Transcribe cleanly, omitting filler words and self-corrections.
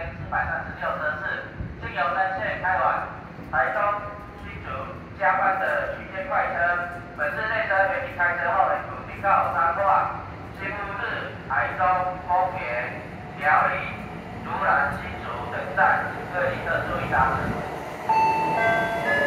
736车次，经由南线开往台中、新竹加班的区间快车。本次列车原定开车后的主停靠彰化、新乌日、台中、丰原、苗栗、竹南、新竹等站，请各旅客注意搭乘。